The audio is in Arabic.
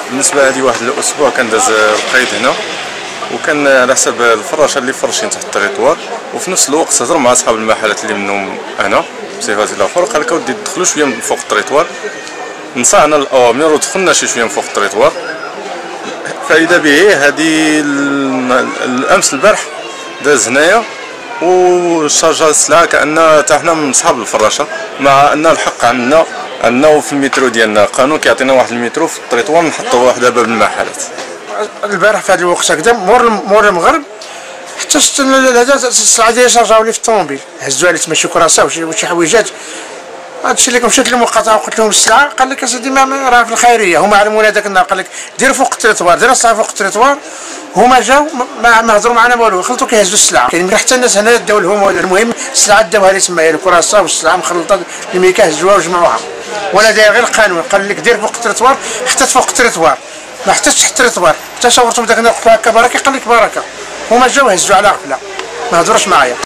بالنسبه هذه واحد الاسبوع كان داز القيد هنا، وكان على حسب الفراشه اللي فرشين تحت الطريطوار، وفي نفس الوقت هضر مع اصحاب المحلات اللي منهم انا بصفه الاخر، قال لك اودي دخلوا شويه من فوق الطريطوار. نصعنا الاوامر ودخلنا شويه من فوق الطريطوار، فاذا به هذه الامس البارح داز هنايا وشارجا السلعه كان حتى حنا من صحاب الفراشه، مع ان الحق عندنا وفي المترو ديالنا قانون كيعطينا واحد المترو في الطريطوار نحطوا واحد باب المحلات. البارح في هذا الوقت هكذا مور المغرب حتى هذا السلعه ديالي شارجاو لي في الطوموبيل، هزوها لي تما شي كراسه وشي حويجات. هادشي اللي مشيت للمقاطعه وقلت لهم السلعه، قال لك اسيدي ما راه في الخيريه، هما علمونا هذاك النهار، قال لك دير فوق الطريطوار، دير السلعه فوق الطريطوار. هما جاو ما هضروا معنا والو، خلطوا كيهزوا السلعه. كاين حتى الناس هنا داو لهم، المهم السلعه داوها لي تما، هي الكراسه والسلعه مخلطه اللي كيهزوها وجمعوها، ولا داير غير القانون. قال لك دير فوق الطريطوار، حطيت فوق الطريطوار، ما حطيتش تحت الطريطوار. حتى شاورتهم داك النهار قلت له هكا بركه، قال لك بركه. هما جاو هزوا على غفله، ما هضروش معايا.